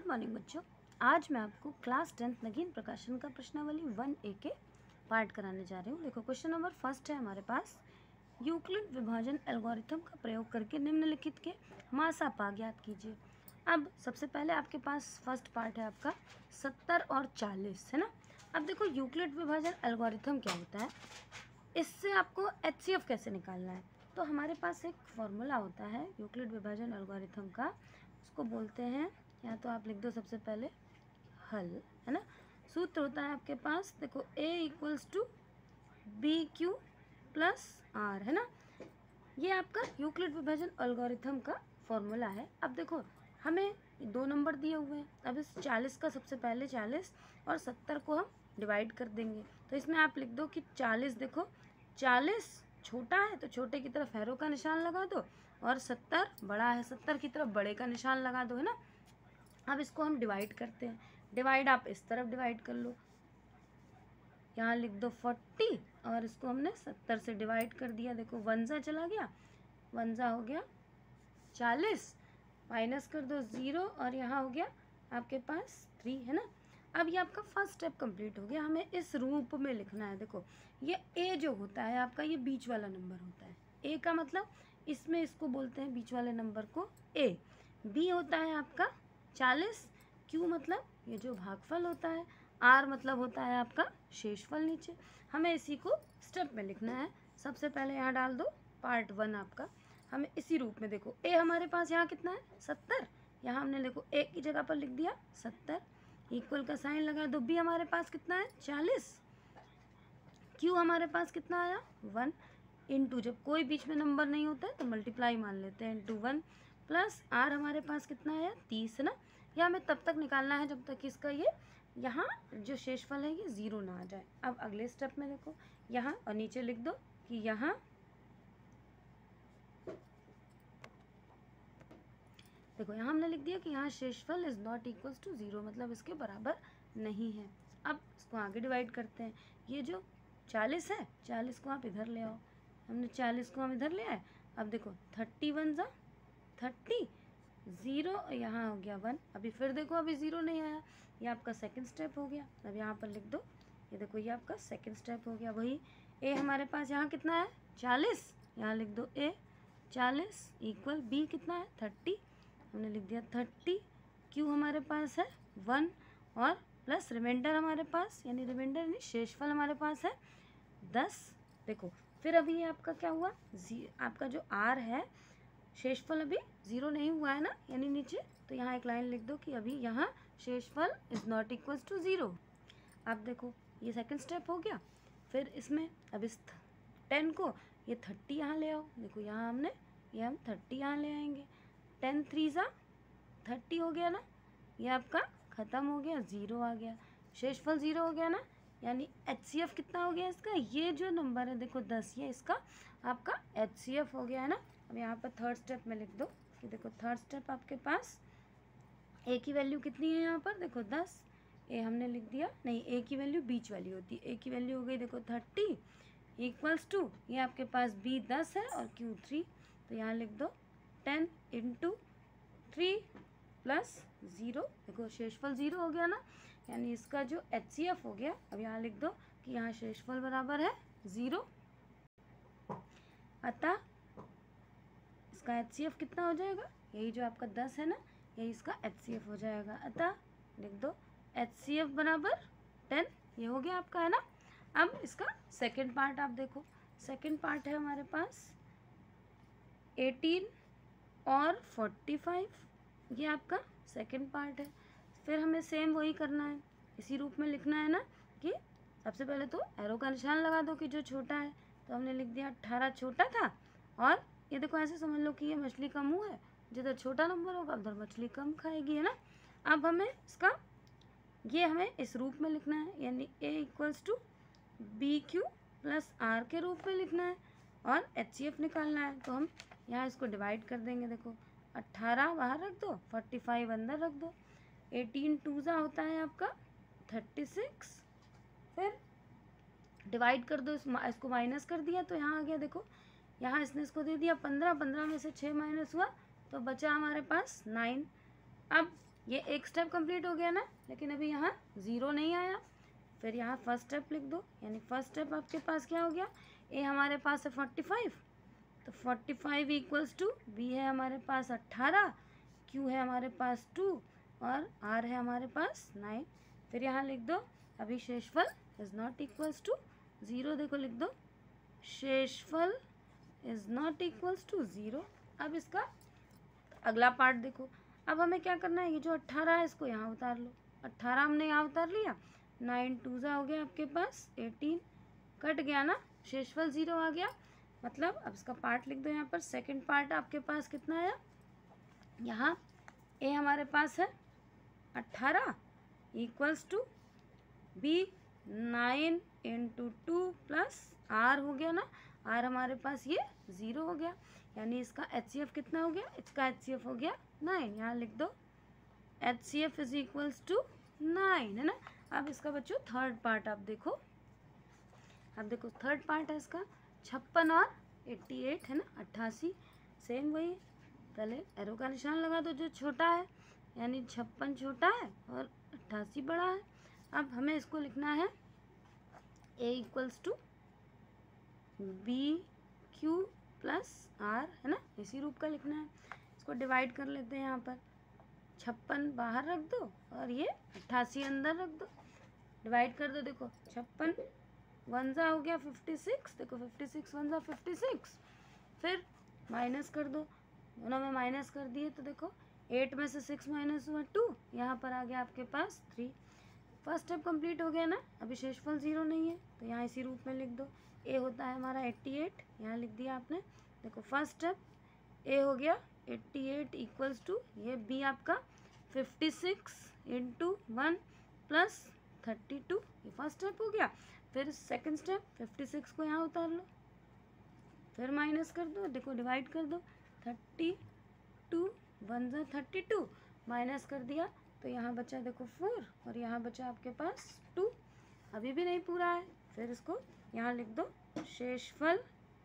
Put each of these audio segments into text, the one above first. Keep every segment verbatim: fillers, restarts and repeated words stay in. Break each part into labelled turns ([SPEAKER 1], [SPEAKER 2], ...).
[SPEAKER 1] Good morning बच्चों। आज मैं आपको क्लास टेंथ नगीन प्रकाशन का प्रश्नावली वन ए के पार्ट कराने जा रही हूँ। देखो क्वेश्चन नंबर फर्स्ट है हमारे पास, यूक्लिड विभाजन एल्गोरिथम का प्रयोग करके निम्नलिखित के मासापा ज्ञात कीजिए। अब सबसे पहले आपके पास फर्स्ट पार्ट है आपका सत्तर और चालीस, है ना। अब देखो यूक्लिड विभाजन एल्गोरिथम क्या होता है, इससे आपको एच सी एफ कैसे निकालना है। तो हमारे पास एक फॉर्मूला होता है यूक्लिड विभाजन एल्गोरिथम का, उसको बोलते हैं, या तो आप लिख दो सबसे पहले हल, है ना। सूत्र होता है आपके पास, देखो a equals to B Q plus are, है ना। ये आपका यूक्लिड विभाजन एल्गोरिथम का फॉर्मूला है। अब देखो हमें दो नंबर दिए हुए हैं, अब इस चालीस का सबसे पहले चालीस और सत्तर को हम डिवाइड कर देंगे। तो इसमें आप लिख दो कि चालीस, देखो चालीस छोटा है तो छोटे की तरफ एरो का निशान लगा दो, और सत्तर बड़ा है, सत्तर की तरफ बड़े का निशान लगा दो, है ना। अब इसको हम डिवाइड करते हैं, डिवाइड आप इस तरफ डिवाइड कर लो, यहाँ लिख दो फोर्टी, और इसको हमने सत्तर से डिवाइड कर दिया। देखो वनजा चला गया, वनजा हो गया चालीस, माइनस कर दो ज़ीरो, और यहाँ हो गया आपके पास थ्री, है ना। अब ये आपका फर्स्ट स्टेप कंप्लीट हो गया। हमें इस रूप में लिखना है। देखो ये ए जो होता है आपका, ये बीच वाला नंबर होता है। ए का मतलब इसमें इसको बोलते हैं बीच वाले नंबर को ए। बी होता है आपका चालीस, क्यू मतलब ये जो भागफल होता है, आर मतलब होता है आपका शेषफल नीचे। हमें इसी को स्टेप में लिखना है। सबसे पहले यहाँ डाल दो पार्ट वन आपका, हमें इसी रूप में, देखो ए हमारे पास यहाँ कितना है सत्तर, यहाँ हमने देखो ए की जगह पर लिख दिया सत्तर, इक्वल का साइन लगा दो। बी हमारे पास कितना है चालीस, क्यू हमारे पास कितना आया वन, इंटू जब कोई बीच में नंबर नहीं होता है तो मल्टीप्लाई मान लेते हैं, इंटू वन, प्लस आर हमारे पास कितना आया तीस, है ना। यह हमें तब तक निकालना है जब तक इसका ये यहाँ जो शेषफल है ये ज़ीरो ना आ जाए। अब अगले स्टेप में देखो यहाँ और नीचे लिख दो कि यहाँ देखो यहाँ हमने लिख दिया कि यहाँ शेषफल is not equals to zero, मतलब इसके बराबर नहीं है। अब इसको आगे डिवाइड करते हैं। ये जो चालीस है, चालीस को आप इधर ले आओ, हमने चालीस को हम इधर ले आए। अब देखो थर्टी वन जा थर्टी, ज़ीरो, यहाँ हो गया वन। अभी फिर देखो अभी ज़ीरो नहीं आया, ये आपका सेकंड स्टेप हो गया। अब यहाँ पर लिख दो, ये देखो ये आपका सेकंड स्टेप हो गया। वही ए हमारे पास यहाँ कितना है चालीस, यहाँ लिख दो ए चालीस, इक्वल बी कितना है थर्टी, हमने लिख दिया थर्टी, क्यू हमारे पास है वन, और प्लस रिमाइंडर हमारे पास, यानी रिमाइंडर नहीं शेषफल हमारे पास है दस। देखो फिर अभी ये आपका क्या हुआ, जी आपका जो आर है शेषफल अभी ज़ीरो नहीं हुआ है ना, यानी नीचे, तो यहाँ एक लाइन लिख दो कि अभी यहाँ शेषफल is not equals to zero. अब देखो ये सेकंड स्टेप हो गया। फिर इसमें अब इस टेन को ये थर्टी यहाँ ले आओ, देखो यहाँ हमने ये हम थर्टी यहाँ ले आएंगे, टेन थ्री ज़ा थर्टी हो गया ना, ये आपका ख़त्म हो गया, ज़ीरो आ गया, शेषफल ज़ीरो हो गया ना, यानी एच सी एफ कितना हो गया इसका, ये जो नंबर है देखो दस, ये इसका आपका एच सी एफ हो गया है ना। अब यहाँ पर थर्ड स्टेप में लिख दो कि देखो थर्ड स्टेप आपके पास ए की वैल्यू कितनी है, यहाँ पर देखो दस, ए हमने लिख दिया, नहीं ए की वैल्यू बीच वाली होती है, ए की वैल्यू हो गई देखो थर्टी, इक्वल्स टू ये आपके पास बी दस है और क्यू थ्री, तो यहाँ लिख दो ten into three plus zero, देखो शेषफल ज़ीरो हो गया ना, यानी इसका जो एच सी एफ हो गया। अब यहाँ लिख दो कि यहाँ शेषफल बराबर है ज़ीरो, अतः इसका एच सी एफ कितना हो जाएगा, यही जो आपका दस है ना, यही इसका एच सी एफ हो जाएगा। अतः लिख दो एच सी एफ बराबर टेन, ये हो गया आपका, है ना। अब इसका सेकंड पार्ट आप देखो, सेकंड पार्ट है हमारे पास एटीन और फोर्टी फाइव, ये आपका सेकंड पार्ट है। फिर हमें सेम वही करना है, इसी रूप में लिखना है ना, कि सबसे पहले तो एरो का निशान लगा दो कि जो छोटा है, तो हमने लिख दिया अट्ठारह छोटा था, और ये देखो ऐसे समझ लो कि ये मछली का मुंह है, जिधर छोटा नंबर होगा उधर मछली कम खाएगी, है ना। अब हमें इसका ये हमें इस रूप में लिखना है, यानी a equals to B Q plus are के रूप में लिखना है, और एच सी एफ निकालना है। तो हम यहाँ इसको डिवाइड कर देंगे, देखो अट्ठारह बाहर रख दो, फोर्टी फाइव अंदर रख दो, एटीन टू ज़ा होता है आपका थर्टी सिक्स, फिर डिवाइड कर दो, इस इसको माइनस कर दिया तो यहाँ आ गया, देखो यहाँ इसने इसको दे दिया पंद्रह, पंद्रह में से छः माइनस हुआ तो बचा हमारे पास नाइन। अब ये एक स्टेप कंप्लीट हो गया ना, लेकिन अभी यहाँ ज़ीरो नहीं आया। फिर यहाँ फर्स्ट स्टेप लिख दो, यानी फर्स्ट स्टेप आपके पास क्या हो गया, ए हमारे पास है फोर्टी फाइव, तो forty five equals to b है हमारे पास अट्ठारह, क्यू है हमारे पास टू और आर है हमारे पास नाइन। फिर यहाँ लिख दो अभी शेषफल is not equals to zero, देखो लिख दो शेषफल is not equals to zero. अब इसका अगला पार्ट देखो, अब हमें क्या करना है, ये जो अट्ठारह है इसको यहाँ उतार लो, अट्ठारह हमने यहाँ उतार लिया, नाइन टू ज़ा हो गया आपके पास एटीन, कट गया ना, शेषफल ज़ीरो आ गया। मतलब अब इसका पार्ट लिख दो यहाँ पर, सेकंड पार्ट आपके पास कितना आया, यहाँ ए हमारे पास है अट्ठारह equals to b nine into two plus r हो गया ना, आर हमारे पास ये ज़ीरो हो गया, यानी इसका एच सी एफ कितना हो गया, इसका एच सी एफ हो गया नाइन। यहाँ लिख दो H C F is equals to nine, है ना। अब इसका बच्चों थर्ड पार्ट आप देखो, अब देखो थर्ड पार्ट है इसका छप्पन और एट्टी एट, है ना, अट्ठासी, सेम वही, पहले एरो का निशान लगा दो जो छोटा है, यानी छप्पन छोटा है और अट्ठासी बड़ा है। अब हमें इसको लिखना है ए equals to B Q plus are, है ना, इसी रूप का लिखना है। इसको डिवाइड कर लेते हैं, यहाँ पर छप्पन बाहर रख दो और ये अट्ठासी अंदर रख दो, डिवाइड कर दो, देखो छप्पन वन ज़ा हो गया फिफ्टी सिक्स, देखो फिफ्टी सिक्स वन ज़ा फिफ्टी सिक्स, फिर माइनस कर दो, दोनों में माइनस कर दिए तो देखो एट में से सिक्स माइनस हुआ टू, यहाँ पर आ गया आपके पास थ्री। फर्स्ट स्टेप कंप्लीट हो गया ना, अभी शेषफल ज़ीरो नहीं है तो यहाँ इसी रूप में लिख दो, ए होता है हमारा एट्टी एट, यहाँ लिख दिया आपने। देखो फर्स्ट स्टेप ए हो गया एट्टी एट इक्वल्स टू ये बी आपका fifty six into one plus thirty two, ये फर्स्ट स्टेप हो गया। फिर सेकंड स्टेप फिफ्टी सिक्स को यहाँ उतार लो, फिर माइनस कर दो, देखो डिवाइड कर दो, थर्टी टू वन ज़ा थर्टी टू, माइनस कर दिया तो यहाँ बचा देखो फोर और यहाँ बचा आपके पास टू, अभी भी नहीं पूरा है। फिर इसको यहाँ लिख दो शेषफल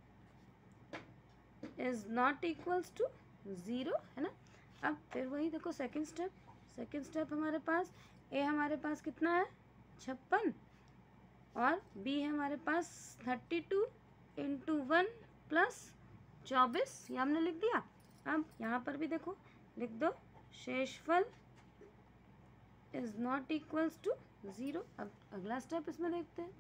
[SPEAKER 1] is not equals to zero, है ना। अब फिर वही देखो सेकंड स्टेप, सेकंड स्टेप हमारे पास ए हमारे पास कितना है छप्पन और बी है हमारे पास thirty two into one plus चौबीस, ये हमने लिख दिया। अब यहाँ पर भी देखो लिख दो शेषफल is not equals to zero. अब अगला स्टेप इसमें देखते हैं,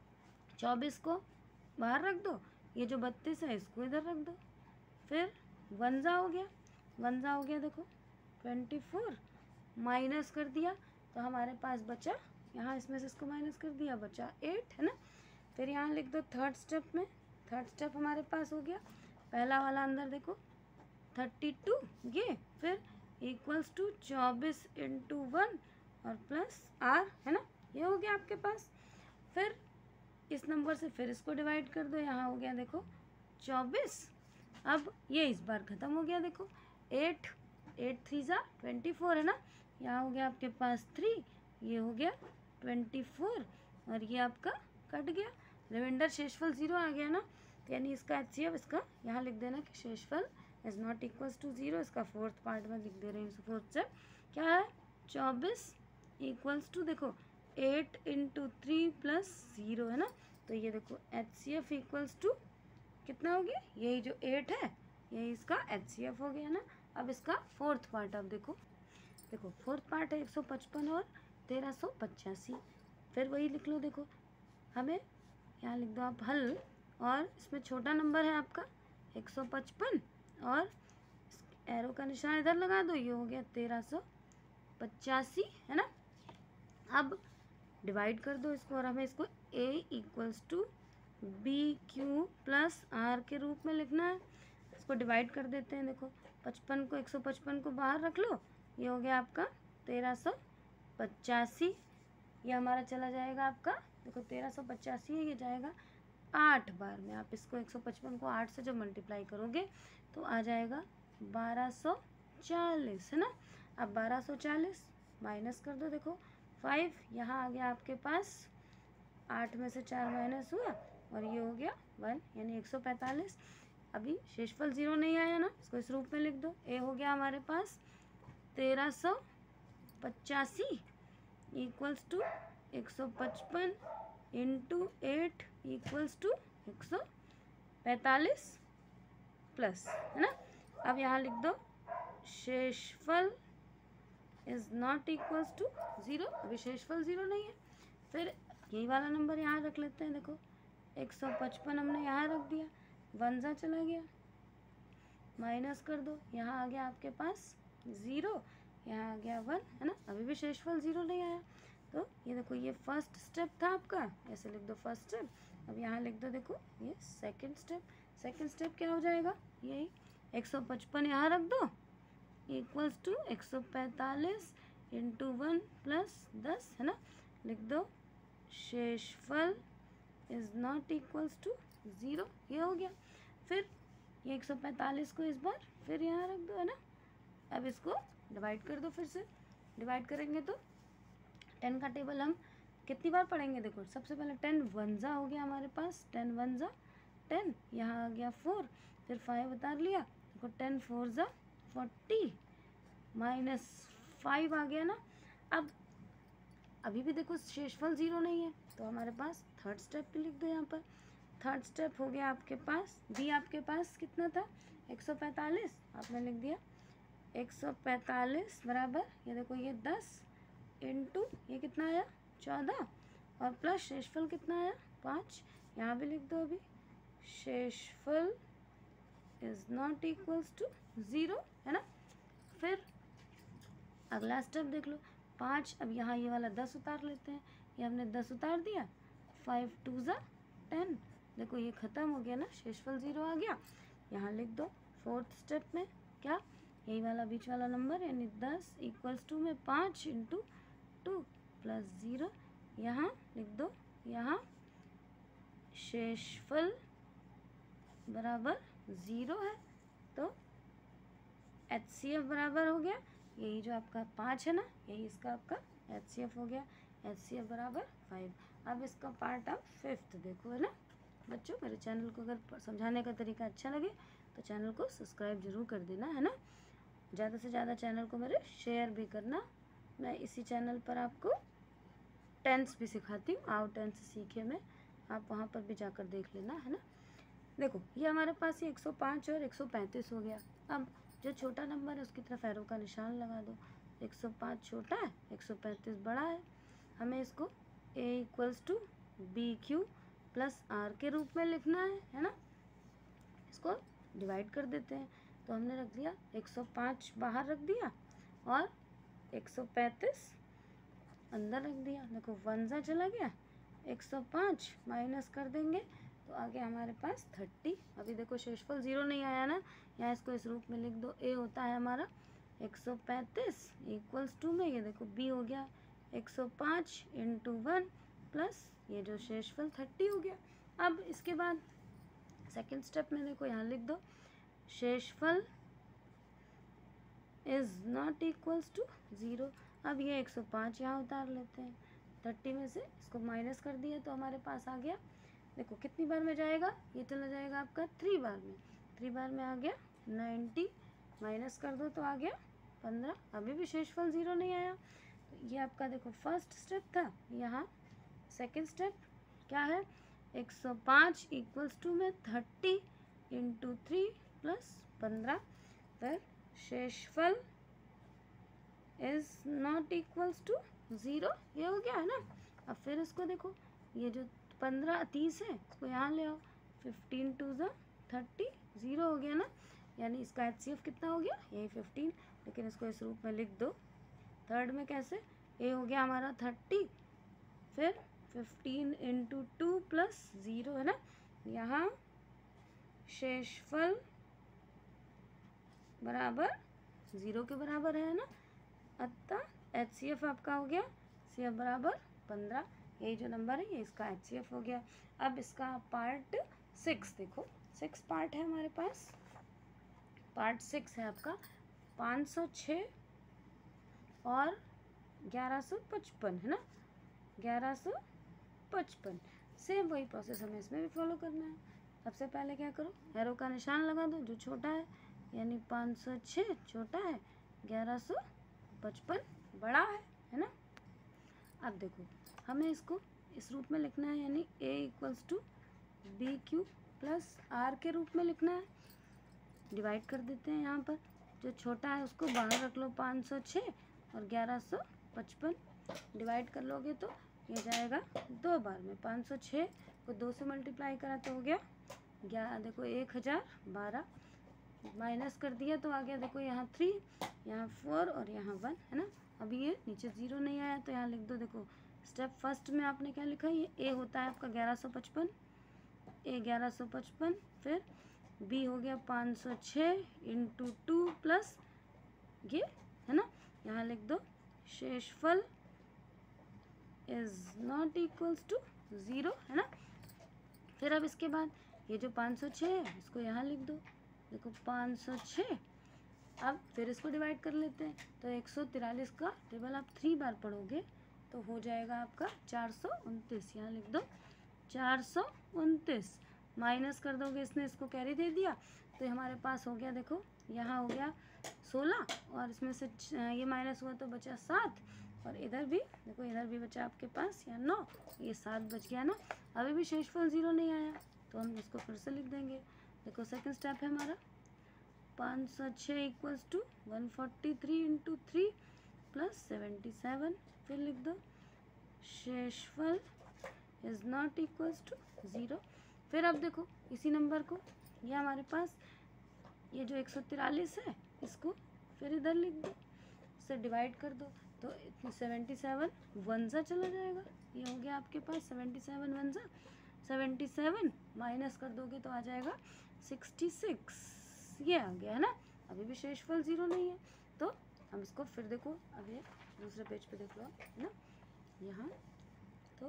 [SPEAKER 1] चौबीस को बाहर रख दो, ये जो बत्तीस है इसको इधर रख दो, फिर वन ज़ा हो गया, वन ज़ा हो गया देखो ट्वेंटी फोर, माइनस कर दिया तो हमारे पास बचा, यहाँ इसमें से इसको माइनस कर दिया बचा एट, है ना। फिर यहाँ लिख दो थर्ड स्टेप में, थर्ड स्टेप हमारे पास हो गया, पहला वाला अंदर देखो थर्टी टू ये, फिर इक्वल्स टू चौबीस इंटू वन और प्लस आर, है ना, ये हो गया आपके पास। फिर इस नंबर से फिर इसको डिवाइड कर दो, यहाँ हो गया देखो चौबीस। अब ये इस बार ख़त्म हो गया, देखो एट एट थ्री ज़ा ट्वेंटी फोर, है ना, यहाँ हो गया आपके पास थ्री, ये हो गया ट्वेंटी फोर और ये आपका कट गया, रिमाइंडर शेषफल ज़ीरो आ गया ना, तो यानी इसका एच सी एफ इसका यहाँ लिख देना कि शेषफल is not equals to zero. इसका फोर्थ पार्ट में लिख दे रहे हैं, फोर्थ स्टेप क्या है चौबीस इक्वल्स टू देखो eight into three plus zero, है ना, तो ये देखो H C F equals to कितना हो गया, यही जो एट है यही इसका एच सी एफ हो गया ना। अब इसका फोर्थ पार्ट आप देखो, देखो फोर्थ पार्ट है एक सौ पचपन और तेरह सौ पचासी, फिर वही लिख लो, देखो हमें यहाँ लिख दो आप हल, और इसमें छोटा नंबर है आपका एक सौ पचपन और एरो का निशान इधर लगा दो, ये हो गया तेरह सौ पचासी, है ना। अब डिवाइड कर दो इसको और हमें इसको a equals to B Q plus are के रूप में लिखना है। इसको डिवाइड कर देते हैं, देखो पचपन को एक सौ पचपन को बाहर रख लो, ये हो गया आपका तेरह सौ पचासी, ये हमारा चला जाएगा आपका, देखो तेरह सौ पचासी है, ये जाएगा आठ बार में। आप इसको एक सौ पचपन को आठ से जब मल्टीप्लाई करोगे तो आ जाएगा बारह सौ चालीस, है ना। अब बारह सौ चालीस माइनस कर दो, देखो फाइव यहाँ आ गया आपके पास, आठ में से चार माइनस हुआ और ये हो गया वन, यानी एक सौ पैंतालीस। अभी शेषफल ज़ीरो नहीं आया ना, इसको इस रूप में लिख दो, ए हो गया हमारे पास तेरह सौ पचासी इक्वल्स टू एक सौ पचपन इंटू एट इक्वल्स टू एक सौ पैंतालीस प्लस, है ना। अब यहाँ लिख दो शेषफल is not equals to zero, अभी शेषफल ज़ीरो नहीं है। फिर यही वाला नंबर यहाँ रख लेते हैं। देखो एक सौ पचपन हमने यहाँ रख दिया, वन ज़ा चला गया, माइनस कर दो, यहाँ आ गया आपके पास ज़ीरो, यहाँ आ गया वन, है ना। अभी भी शेषफल ज़ीरो नहीं आया। तो ये देखो ये फर्स्ट स्टेप था आपका, ऐसे लिख दो फर्स्ट स्टेप। अब यहाँ लिख दो देखो ये सेकंड स्टेप। सेकंड स्टेप क्या हो जाएगा, यही एक सौ पचपन यहाँ रख दो इक्वल्स टू एक सौ पैंतालीस इंटू वन प्लस दस, है ना। लिख दो शेषफल is not equals to zero, ये हो गया। फिर ये एक सौ पैंतालीस को इस बार फिर यहाँ रख दो, है ना। अब इसको डिवाइड कर दो, फिर से डिवाइड करेंगे तो टेन का टेबल हम कितनी बार पढ़ेंगे। देखो सबसे पहले टेन वन ज़ा हो गया हमारे पास, टेन वन ज़ा टेन, यहाँ आ गया फोर, फिर फाइव उतार लिया, देखो टेन फोर ज़ा फोर्टी माइनस फाइव आ गया ना। अब अभी भी देखो शेषफल ज़ीरो नहीं है, तो हमारे पास थर्ड स्टेप भी लिख दो यहाँ पर। थर्ड स्टेप हो गया आपके पास, बी आपके पास कितना था एक सौ पैंतालीस, आपने लिख दिया एक सौ पैंतालीस बराबर, ये देखो ये दस इंटू ये कितना आया चौदह, और प्लस शेषफल कितना आया पाँच, यहाँ भी लिख दो अभी शेषफल is not equals to zero, है ना। फिर अगला स्टेप देख लो पाँच, अब यहाँ ये वाला दस उतार लेते हैं, ये हमने दस उतार दिया, फाइव टू ज़ा टेन, देखो ये ख़त्म हो गया ना, शेषफल ज़ीरो आ गया। यहाँ लिख दो फोर्थ स्टेप में क्या, यही वाला बीच वाला नंबर यानी दस इक्वल्स टू में पाँच इंटू टू प्लस ज़ीरो, यहाँ लिख दो यहाँ शेषफल बराबर ज़ीरो है, तो एच सी एफ बराबर हो गया, यही जो आपका पाँच है ना, यही इसका आपका एच सी एफ हो गया, एच सी एफ बराबर फाइव। अब इसका पार्ट आप फिफ्थ देखो, है ना बच्चों। मेरे चैनल को अगर समझाने का तरीका अच्छा लगे तो चैनल को सब्सक्राइब जरूर कर देना, है ना। ज़्यादा से ज़्यादा चैनल को मेरे शेयर भी करना। मैं इसी चैनल पर आपको टेंस भी सिखाती हूँ, आओ टेंस सीखे में, आप वहाँ पर भी जाकर देख लेना, है ना। देखो ये हमारे पास ये एक सौ पाँच और एक सौ पैंतीस हो गया। अब जो छोटा नंबर है उसकी तरफ एरो का निशान लगा दो, एक सौ पाँच छोटा है, एक सौ पैंतीस बड़ा है। हमें इसको a equals to B Q plus are के रूप में लिखना है, है ना। इसको डिवाइड कर देते हैं, तो हमने रख दिया एक सौ पाँच बाहर रख दिया और एक सौ पैंतीस अंदर रख दिया। देखो वन ज़ा चला गया, एक सौ पाँच माइनस कर देंगे तो आगे हमारे पास थर्टी। अभी देखो शेषफल ज़ीरो नहीं आया ना, यहाँ इसको इस रूप में लिख दो, ए होता है हमारा एक सौ पैंतीस इक्वल्स टू में ये देखो बी हो गया एक सौ पाँच इंटू वन प्लस ये जो शेषफल थर्टी हो गया। अब इसके बाद सेकंड स्टेप में देखो यहाँ लिख दो शेषफल is not equals to zero. अब ये एक सौ पाँच यहाँ उतार लेते हैं, थर्टी में से इसको माइनस कर दिया तो हमारे पास आ गया, देखो कितनी बार में जाएगा, ये चला जाएगा आपका थ्री बार में, थ्री बार में आ गया नाइन्टी, माइनस कर दो तो आ गया पंद्रह। अभी भी शेषफल ज़ीरो नहीं आया, तो ये आपका देखो फर्स्ट स्टेप था। यहाँ सेकंड स्टेप क्या है, एक सौ पाँच इक्वल्स टू में थर्टी इंटू थ्री प्लस पंद्रह, फिर शेषफल is not equals to zero, ये हो गया है ना। अब फिर इसको देखो ये जो पंद्रह तीस है इसको यहाँ ले आओ, फिफ्टीन टू ज़ा थर्टी, ज़ीरो हो गया ना, यानी इसका एच सी एफ कितना हो गया यही फिफ्टीन, लेकिन इसको इस रूप में लिख दो। थर्ड में कैसे, ए हो गया हमारा थर्टी, फिर fifteen into two plus zero, है ना। यहाँ शेषफल बराबर ज़ीरो के बराबर है ना, अतः एच सी एफ आपका हो गया सी एफ बराबर पंद्रह, यही जो नंबर है ये इसका एच सी एफ हो गया। अब इसका पार्ट सिक्स देखो, सिक्स पार्ट है हमारे पास, पार्ट सिक्स है आपका पाँच सौ छः और ग्यारह सौ पचपन, है ना, ग्यारह सौ पचपन। सेम वही प्रोसेस हमें इसमें भी फॉलो करना है। सबसे पहले क्या करो, एरो का निशान लगा दो, जो छोटा है यानी पाँच सौ छः छोटा है, ग्यारह सौ पचपन बड़ा है है ना। अब देखो हमें इसको इस रूप में लिखना है, यानी a equals to B Q plus are के रूप में लिखना है। डिवाइड कर देते हैं, यहाँ पर जो छोटा है उसको बाहर रख लो, पाँच सौ छः और ग्यारह सौ पचपन डिवाइड कर लोगे तो ये जाएगा दो बार में। पाँच सौ छः को दो से मल्टीप्लाई करा तो हो गया ग्यारह, देखो एक हज़ार बारह, माइनस कर दिया तो आ गया देखो यहाँ थ्री, यहाँ फोर और यहाँ वन, है ना। अभी ये नीचे ज़ीरो नहीं आया तो यहाँ लिख दो। देखो स्टेप फर्स्ट में आपने क्या लिखा है, ये ए होता है आपका ग्यारह सौ पचपन, ए ग्यारह सौ पचपन, फिर बी हो गया पाँच सौ छः इंटू टू प्लस ये, है ना। यहाँ लिख दो शेषफल is not equals to zero, है ना। फिर अब इसके बाद ये जो पाँच सौ छः है इसको यहाँ लिख दो। देखो पाँच सौ छः, अब फिर इसको डिवाइड कर लेते हैं तो एक सौ तिरालीस का टेबल आप थ्री बार पढ़ोगे तो हो जाएगा आपका चार सौ उनतीस। यहाँ लिख दो चार सौ उनतीस, माइनस कर दोगे, इसने इसको कैरी दे दिया तो हमारे पास हो गया, देखो यहाँ हो गया सोलह और इसमें से ये माइनस हुआ तो बचा सात, और इधर भी देखो इधर भी बचा आपके पास यहाँ नौ, ये सात बच गया ना। अभी भी शेषफल ज़ीरो नहीं आया तो हम इसको फिर से लिख देंगे। देखो सेकंड स्टेप है हमारा, पाँच सौ छः equals to one forty three into three plus seventy seven, फिर लिख दो शेषफल is not equals to zero. फिर अब देखो इसी नंबर को, ये हमारे पास ये जो एक सौ तिरालीस है इसको फिर इधर लिख दो, इसे डिवाइड कर दो तो सेवेंटी सेवन वन सा चला जाएगा, ये हो गया आपके पास सेवेंटी सेवन वन सा, सेवेंटी सेवन माइनस कर दोगे तो आ जाएगा सिक्सटी सिक्स, ये आ गया है ना। अभी भी शेषफल ज़ीरो नहीं है तो हम इसको फिर देखो, अब ये दूसरे पेज पे देख लो है ना यहाँ, तो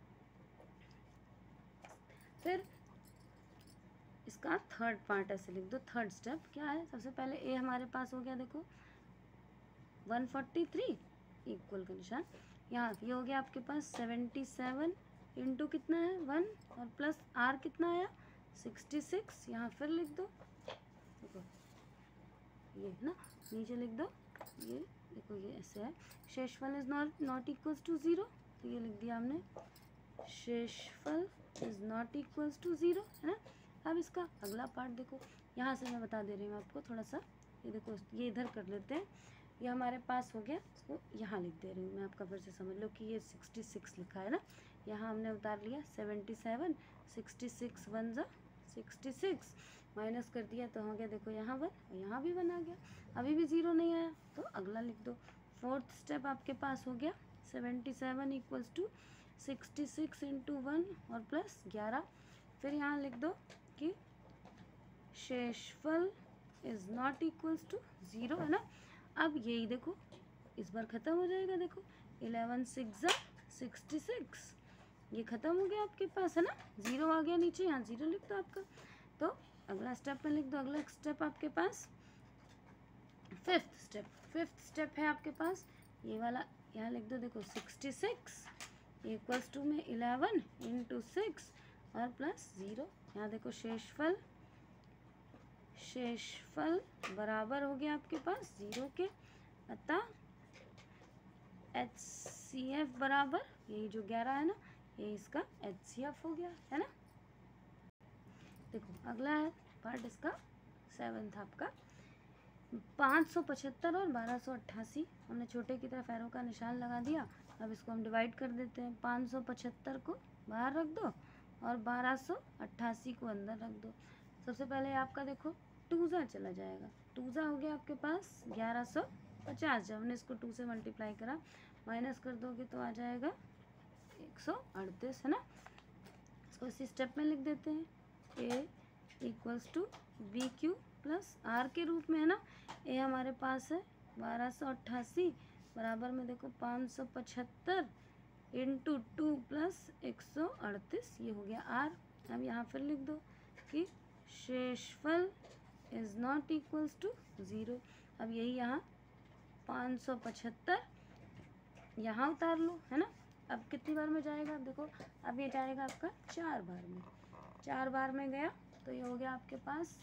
[SPEAKER 1] फिर इसका थर्ड पार्ट ऐसे लिख दो। थर्ड स्टेप क्या है, सबसे पहले ए हमारे पास हो गया, देखो वन फोर्टी थ्री इक्वल का निशान, यहाँ ये हो गया आपके पास सेवेंटी सेवन इंटू कितना है वन और प्लस आर कितना आया सिक्सटी सिक्स, यहाँ फिर लिख दो। देखो ये ना नीचे लिख दो, ये देखो ये ऐसे है, शेषफल is not not equals to zero, तो ये लिख दिया हमने शेषफल is not equals to zero, है ना। अब इसका अगला पार्ट देखो, यहाँ से मैं बता दे रही हूँ आपको थोड़ा सा, ये देखो ये इधर कर लेते हैं, ये हमारे पास हो गया, इसको यहाँ लिख दे रही हूँ मैं, आपका फिर से समझ लो कि ये सिक्सटी सिक्स लिखा है ना, यहाँ हमने उतार लिया seventy seven, sixty six one ज़ा सिक्सटी सिक्स, माइनस कर दिया तो हो गया देखो यहाँ वन और यहाँ भी वन आ गया। अभी भी ज़ीरो नहीं आया तो अगला लिख दो। फोर्थ स्टेप आपके पास हो गया seventy seven equals to sixty six into one और प्लस ग्यारह, फिर यहाँ लिख दो कि शेषफल is not equals to zero, है ना। अब यही देखो इस बार ख़त्म हो जाएगा, देखो इलेवन सिक्स सिक्सटी सिक्स, ये ख़त्म हो गया आपके पास, है ना, ज़ीरो आ गया नीचे, यहाँ ज़ीरो लिख दो आपका। तो अगला स्टेप में लिख दो, अगला स्टेप आपके पास फिफ्थ स्टेप, फिफ्थ स्टेप है आपके पास ये वाला, यहाँ लिख दो, देखो सिक्सटी सिक्स इक्वल्स टू में इलेवन इंटू सिक्स और प्लस ज़ीरो, यहाँ देखो शेषफल शेषफल बराबर हो गया आपके पास ज़ीरो के, अतः एच सी एफ बराबर यही जो ग्यारह है ना, ये इसका एच सी एफ हो गया, है ना। देखो अगला है पार्ट इसका सेवन्थ आपका, पाँच सौ पचहत्तर और बारह सौ अट्ठासी, हमने छोटे की तरफ एरो का निशान लगा दिया। अब इसको हम डिवाइड कर देते हैं, पाँच सौ पचहत्तर को बाहर रख दो और बारह सौ अट्ठासी को अंदर रख दो। सबसे पहले आपका देखो टूज़ा चला जाएगा, टूज़ा हो गया आपके पास ग्यारह सौ पचास, जब हमने इसको टू से मल्टीप्लाई करा माइनस कर दोगे तो आ जाएगा एक सौ अड़तीस, है ना। इसको इसी स्टेप में लिख देते हैं, A equals to B Q plus are के रूप में, है ना। ए हमारे पास है बारह सौ अट्ठासी बराबर में देखो पाँच सौ पचहत्तर इंटू टू प्लस एक सौ अड़तीस, ये हो गया आर। अब यहाँ फिर लिख दो कि शेषफल is not equals to zero. अब यही यहाँ पाँच सौ पचहत्तर यहाँ उतार लो, है ना। अब कितनी बार में जाएगा, देखो अब ये जाएगा आपका चार बार में, चार बार में गया तो ये हो गया आपके पास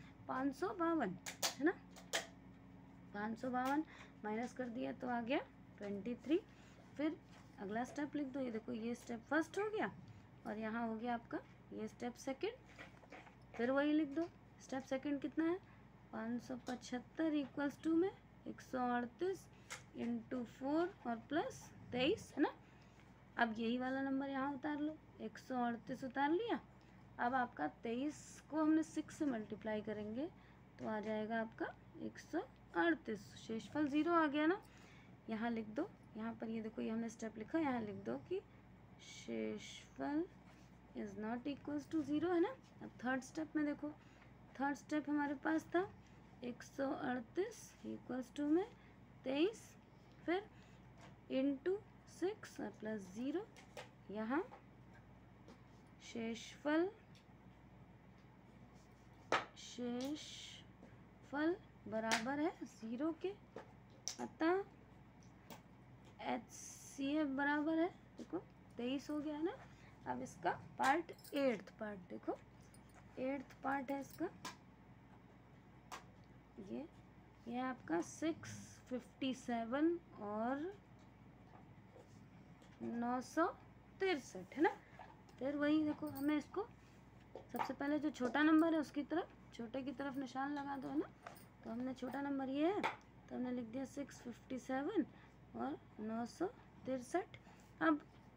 [SPEAKER 1] पाँच सौ बावन, है ना। पाँच सौ बावन माइनस कर दिया तो आ गया ट्वेंटी थ्री। फिर अगला स्टेप लिख दो, ये देखो ये स्टेप फर्स्ट हो गया और यहाँ हो गया आपका ये स्टेप सेकंड। फिर वही लिख दो, स्टेप सेकंड कितना है, पाँच सौ पचहत्तर इक्वल्स टू में एक सौ अड़तीस इंटू फोर और प्लस तेईस, है ना। अब यही वाला नंबर यहाँ उतार लो, एक सौ अड़तीस उतार लिया। अब आपका तेईस को हमने सिक्स से मल्टीप्लाई करेंगे तो आ जाएगा आपका एक सौ अड़तीस, शेषफल ज़ीरो आ गया ना। यहाँ लिख दो, यहाँ पर ये देखो ये हमने स्टेप लिखा, यहाँ लिख दो कि शेषफल is not equals to zero, है ना। अब थर्ड स्टेप में देखो, थर्ड स्टेप हमारे पास था एक सौ अड़तीस इक्वल्स टू में तेईस, फिर इंटू सिक्स और प्लस ज़ीरो। यहाँ शेषफल शेषफल बराबर है ज़ीरो के, अतः एच सी एफ बराबर है, देखो तेईस हो गया है ना। अब इसका पार्ट एट्थ पार्ट देखो, एट्थ पार्ट है इसका, ये ये आपका सिक्स फिफ्टी सेवन और नौ सौ तिरसठ, है ना। फिर वही देखो हमें इसको सबसे पहले जो छोटा नंबर है उसकी तरफ, छोटे की तरफ निशान लगा दो, है ना। तो हमने छोटा नंबर ये है तो हमने लिख दिया सिक्स फिफ्टी सेवन और नौ सौ तिरसठ। अब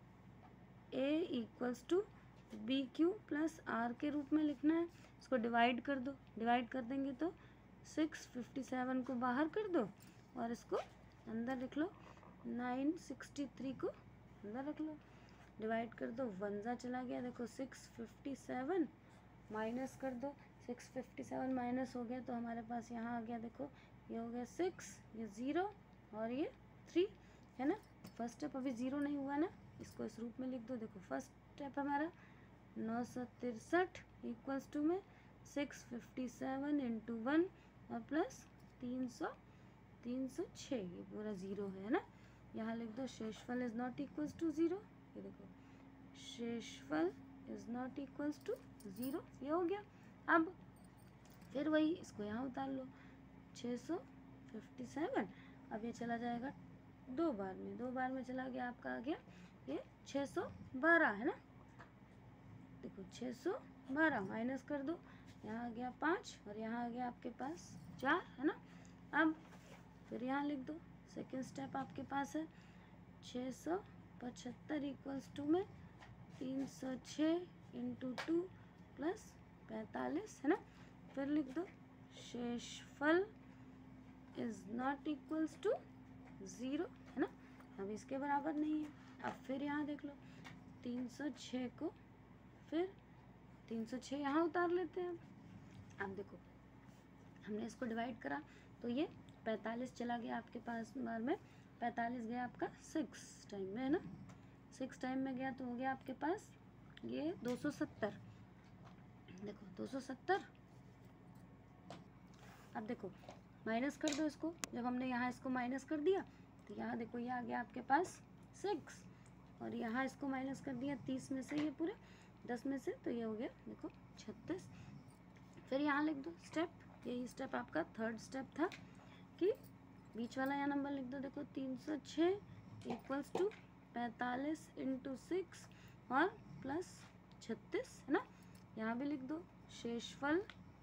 [SPEAKER 1] a equals to B Q plus are के रूप में लिखना है, इसको डिवाइड कर दो, डिवाइड कर देंगे तो सिक्स फिफ्टी सेवन को बाहर कर दो और इसको अंदर लिख लो, नाइन सिक्सटी थ्री को अंदर रख लो, डिवाइड कर दो, वन ज़ा चला गया, देखो सिक्स फिफ्टी सेवन माइनस कर दो, सिक्स फिफ्टी सेवन माइनस हो गया तो हमारे पास यहाँ आ गया, देखो ये हो गया सिक्स, ये ज़ीरो और ये थ्री, है ना। फर्स्ट स्टेप अभी ज़ीरो नहीं हुआ ना, इसको इस रूप में लिख दो, देखो फर्स्ट स्टेप हमारा नौ सौ तिरसठ इक्वल्स टू में six fifty seven into one और प्लस तीन सौ तीन सौ छः, ये पूरा ज़ीरो है ना। यहाँ लिख दो शेषफल is not equals to zero, ये देखो शेषफल is not equals to zero, ये हो गया। अब फिर वही इसको यहाँ उतार लो, छः सौ फिफ्टी सेवन, अब ये चला जाएगा दो बार में, दो बार में चला गया, आपका आ गया ये छः सौ बारह, है ना। देखो छः सौ बारह माइनस कर दो, यहाँ आ गया पाँच और यहाँ आ गया आपके पास चार, है ना। अब फिर यहाँ लिख दो, सेकेंड स्टेप आपके पास है छः सौ पचहत्तर इक्वल्स टू में तीन सौ छः इंटू टू प्लस पैंतालीस, है ना। फिर लिख दो शेषफल is not equals to zero, है ना। अब इसके बराबर नहीं है। अब फिर यहाँ देख लो तीन सौ छः को फिर तीन सौ छः यहाँ उतार लेते हैं। अब देखो हमने इसको डिवाइड करा तो ये पैंतालीस चला गया आपके पास, बार में पैंतालीस गया आपका सिक्स टाइम में, है ना। सिक्स टाइम में गया तो हो गया आपके पास ये दो सौ सत्तर, देखो दो सौ सत्तर। अब देखो माइनस कर दो इसको, जब हमने यहाँ इसको माइनस कर दिया तो यहाँ देखो ये आ गया आपके पास सिक्स और यहाँ इसको माइनस कर दिया तीस में से, ये पूरे दस में से, तो ये हो गया देखो छत्तीस। फिर यहाँ लिख दो स्टेप, यही स्टेप आपका थर्ड स्टेप था कि बीच वाला यहाँ नंबर लिख दो, देखो तीन सौ छः इक्वल्स टू पैंतालीस इंटू सिक्स और प्लस छत्तीस, है ना। यहाँ भी लिख दो शेषफल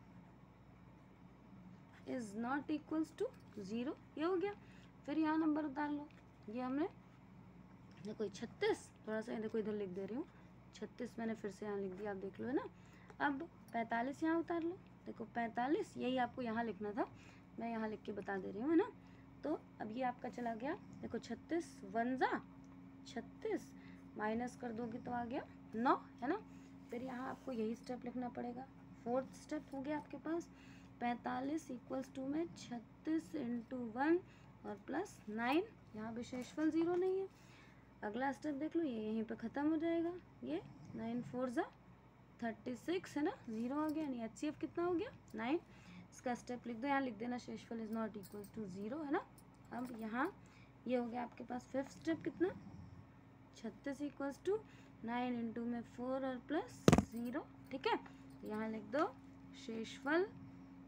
[SPEAKER 1] is not equals to zero, ये हो गया। फिर यहाँ नंबर उतार लो, ये हमने देखो छत्तीस, थोड़ा सा देखो इधर लिख दे रही हूँ, छत्तीस मैंने फिर से यहाँ लिख दिया, आप देख लो, है ना। अब पैंतालीस यहाँ उतार लो, देखो पैंतालीस यही आपको यहाँ लिखना था, मैं यहाँ लिख के बता दे रही हूँ, है ना। तो अब ये आपका चला गया, देखो छत्तीस वन ज़ा छत्तीस माइनस कर दोगे तो आ गया नौ, है ना। फिर यहाँ आपको यही स्टेप लिखना पड़ेगा, फोर्थ स्टेप हो गया आपके पास पैंतालीस इक्वल्स टू में छत्तीस इंटू वन और प्लस नाइन, यहाँ भी शेषफल ज़ीरो नहीं है। अगला स्टेप देख लो, ये यहीं पे ख़त्म हो जाएगा, ये नाइन फोर ज़ा थर्टी सिक्स, है ना, ज़ीरो आ गया, यानी एच सी एफ कितना हो गया नाइन। इसका स्टेप लिख दो, यहाँ लिख देना शेषफल is not equals to zero, है ना। अब यहाँ ये हो गया आपके पास फिफ्थ स्टेप कितना, छत्तीस इक्वल्स टू नाइन इंटू में फोर और प्लस ज़ीरो, ठीक है। यहाँ लिख दो शेषफल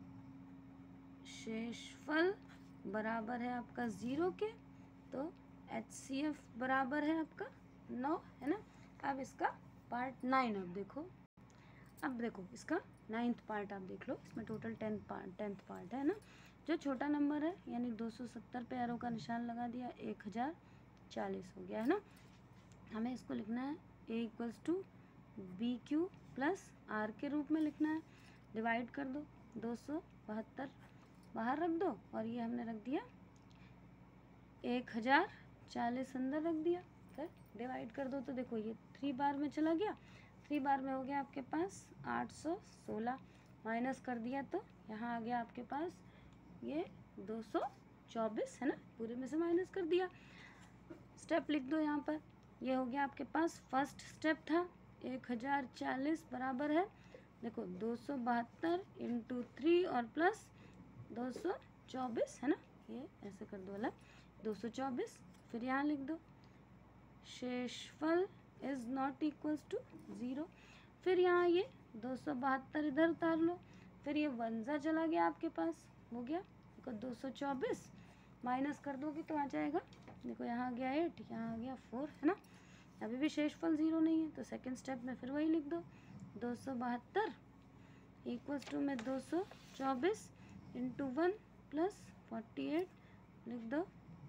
[SPEAKER 1] शेषफल बराबर है आपका ज़ीरो के, तो एच सी एफ बराबर है आपका नौ, है ना। अब इसका पार्ट नाइन अब देखो, अब देखो इसका नाइन्थ पार्ट आप देख लो, इसमें total tenth part tenth part है ना। जो छोटा नंबर है यानी दो सौ सत्तर पे एरो का निशान लगा दिया, एक हज़ार चालीस हो गया, है ना। हमें इसको लिखना है ए equals to B Q plus are के रूप में लिखना है। डिवाइड कर दो, दो सौ बहत्तर बाहर रख दो और ये हमने रख दिया एक हज़ार चालीस अंदर रख दिया। फिर डिवाइड कर दो तो देखो ये थ्री बार में चला गया, थ्री बार में हो गया आपके पास आठ सौ सोलह, माइनस कर दिया तो यहाँ आ गया आपके पास ये दो सौ चौबीस, है ना। पूरे में से माइनस कर दिया। स्टेप लिख दो यहाँ पर, ये हो गया आपके पास फर्स्ट स्टेप था। एक हज़ार चालीस बराबर है देखो दो सौ बहत्तर इंटू थ्री और प्लस दो सौ चौबीस, है ना। ये ऐसे कर दो अलग, दो सौ चौबीस। फिर यहाँ लिख दो शेषफल is not equals to zero. फिर यहाँ ये दो सौ बहत्तर इधर उतार लो, फिर ये वनजा चला गया आपके पास, हो गया देखो दो सौ चौबीस, माइनस कर दोगे तो आ जाएगा देखो यहाँ आ गया एट, यहाँ आ गया फोर, है ना। अभी भी शेषफल ज़ीरो नहीं है तो सेकंड स्टेप में फिर वही लिख दो दो सौ बहत्तर इक्वल्स टू में दो सौ चौबीस into one plus forty eight लिख दो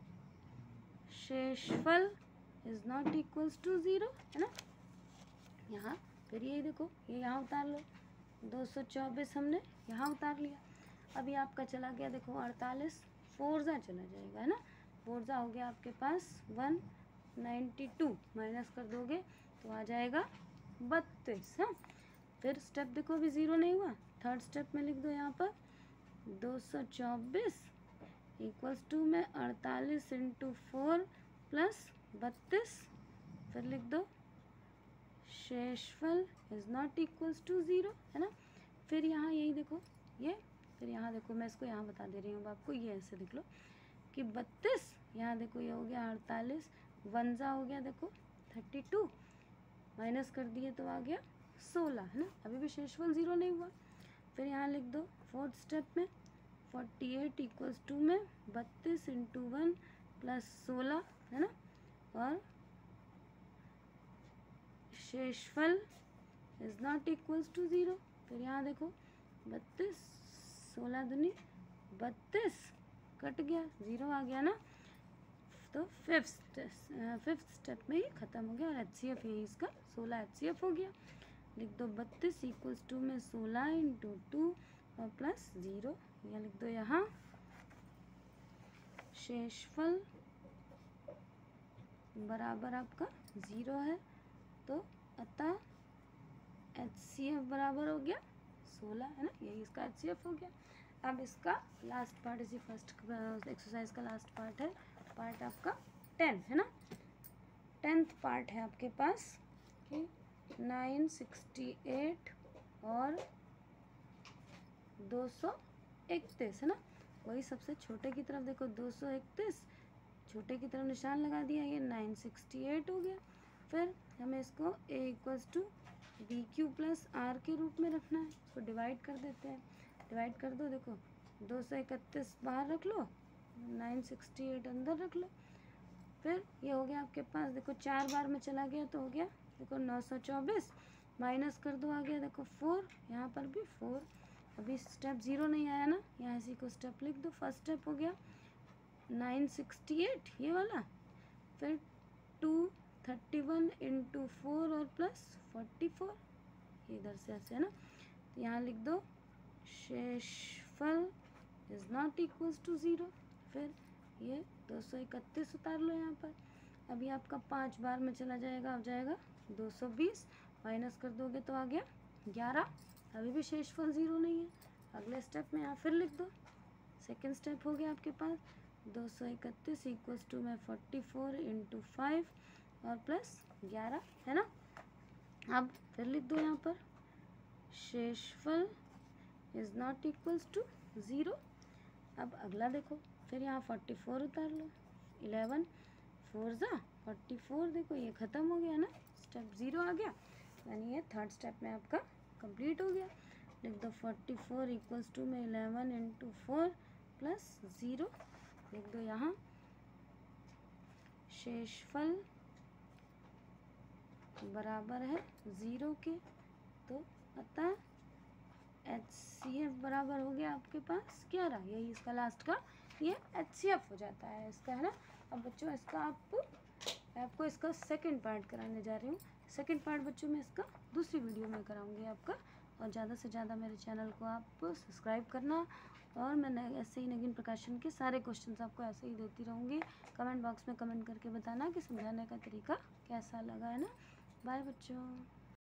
[SPEAKER 1] शेषफल is not equals to zero, है ना। यहाँ फिर यही देखो ये यहाँ उतार लो, दो सौ चौबीस हमने यहाँ उतार लिया। अभी आपका चला गया देखो अड़तालीस, फोरजा चला जाएगा, है ना। फोरजा हो गया आपके पास वन नाइन्टी टू, माइनस कर दोगे तो आ जाएगा बत्तीस। हाँ, फिर स्टेप देखो अभी ज़ीरो नहीं हुआ, थर्ड स्टेप में लिख दो यहाँ पर दो सौ चौबीस इक्वल्स टू में अड़तालीस इंटू फोर प्लस बत्तीस, फिर लिख दो शेषफल is not equals to zero, है ना। फिर यहाँ यही देखो ये, फिर यहाँ देखो मैं इसको यहाँ बता दे रही हूँ आपको, ये ऐसे देख लो कि बत्तीस, यहाँ देखो ये हो गया अड़तालीस, वनजा हो गया देखो थर्टी टू, माइनस कर दिए तो आ गया सोलह, है ना। अभी भी शेषफल ज़ीरो नहीं हुआ। फिर यहाँ लिख दो फोर्थ स्टेप में फोर्टी एट इक्वल्स टू में बत्तीस इंटू वन प्लस सोलह, है ना, और शेषफल is not equals to zero. फिर यहाँ देखो बत्तीस, सोलह दुनी बत्तीस, कट गया, ज़ीरो आ गया ना। तो फिफ्थ फिफ्थ स्टेप में ये ख़त्म हो गया और एच सी एफ यही इसका सोलह एच सी एफ हो गया। लिख दो बत्तीस इक्वल्स टू में सोलह इंटू टू और प्लस ज़ीरो, या लिख दो यहाँ शेषफल बराबर आपका ज़ीरो है, तो अतः एच सी एफ बराबर हो गया सोलह, है ना। यही इसका एच सी एफ हो गया। अब इसका लास्ट पार्ट, इसी फर्स्ट एक्सरसाइज का लास्ट पार्ट है, पार्ट आपका टेन, है ना। टेंथ पार्ट है आपके पास कि नाइन सिक्सटी एट और दो सौ इकतीस, है ना। वही सबसे छोटे की तरफ देखो दो सौ इकतीस, छोटे की तरफ निशान लगा दिया, ये नाइन सिक्सटी एट हो गया। फिर हमें इसको A equals to B Q plus are के रूप में रखना है, इसको डिवाइड कर देते हैं। डिवाइड कर दो, देखो दो सौ इकतीस बाहर रख लो, नाइन सिक्सटी एट अंदर रख लो। फिर ये हो गया आपके पास देखो चार बार में चला गया तो हो गया देखो नौ सौ चौबीस, माइनस कर दो आ गया देखो फोर, यहाँ पर भी फोर। अभी स्टेप ज़ीरो नहीं आया ना, यहाँ इसी को स्टेप लिख दो। फर्स्ट स्टेप हो गया नाइन सिक्सटी एट ये वाला, फिर two thirty one into four और प्लस फोर्टी फोर, इधर से ऐसे, है ना। तो यहाँ लिख दो शेषफल is not equals to zero. फिर ये दो सौ इकतीस उतार लो यहाँ पर, अभी आपका पाँच बार में चला जाएगा, अब जाएगा दो सौ बीस, माइनस कर दोगे तो आ गया ग्यारह। अभी भी शेषफल ज़ीरो नहीं है। अगले स्टेप में यहाँ फिर लिख दो, सेकेंड स्टेप हो गया आपके पास दो सौ इकतीस इक्वल्स टू में फोर्टी फोर इंटू फाइव और प्लस ग्यारह, है ना। अब फिर लिख दो यहाँ पर शेषफल is not equals to zero. अब अगला देखो, फिर यहाँ फोर्टी फोर उतार लो, इलेवन फोर ज़ा फोर्टी फोर, देखो ये ख़त्म हो गया ना, स्टेप ज़ीरो आ गया, यानी ये थर्ड स्टेप में आपका कंप्लीट हो गया। लिख दो फोर्टी फोर इक्वल्स टू में eleven into four plus zero, लिख दो यहाँ शेषफल बराबर है ज़ीरो के, तो अतः एच सी एफ बराबर हो गया आपके पास क्या रहा, यही इसका लास्ट का ये एच सी एफ हो जाता है इसका, है ना। अब बच्चों इसका आप आपको इसका सेकंड पार्ट कराने जा रही हूँ। सेकंड पार्ट बच्चों मैं इसका दूसरी वीडियो में कराऊंगी आपका। और ज़्यादा से ज़्यादा मेरे चैनल को आप सब्सक्राइब करना, और मैं ऐसे ही नगीन प्रकाशन के सारे क्वेश्चंस आपको ऐसे ही देती रहूँगी। कमेंट बॉक्स में कमेंट करके बताना कि समझाने का तरीका कैसा लगा, है ना। बाय बच्चों।